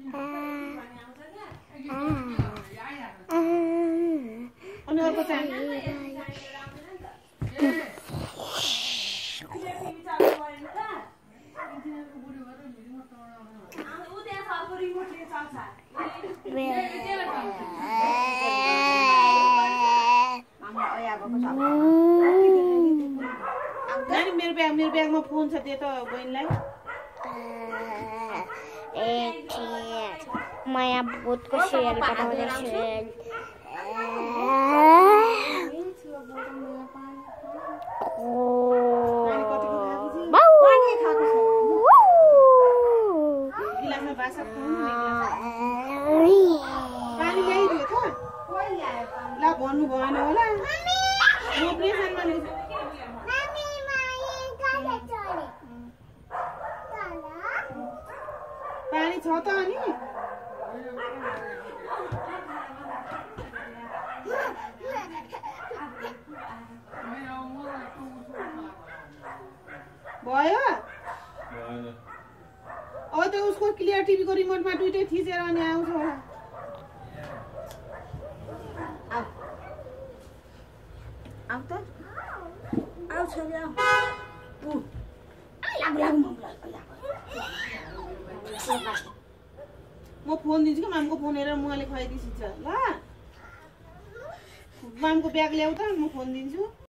अनि अर्को चाहिँ मेरो ब्यागमा फोन छ त्यो त बहिनीलाई माया भूतको सिरियल बनाउँदैछु गिलासमा बासा पानी ल्याइदियो त ल भन्नु भएन होला म प्रेसनमा ल्याउँछु पानी छ त अनि भयो अब त उसको क्लियर टिभीको रिमोटमा दुईटै थिचेर अनि आउँछ होला आउ त आउँछ नि म फोन दिन्छु कि मामको फोन हेरेर मुहाले खुवाइदिन्छ ल मामको ब्याग ल्याउ त म फोन दिन्छु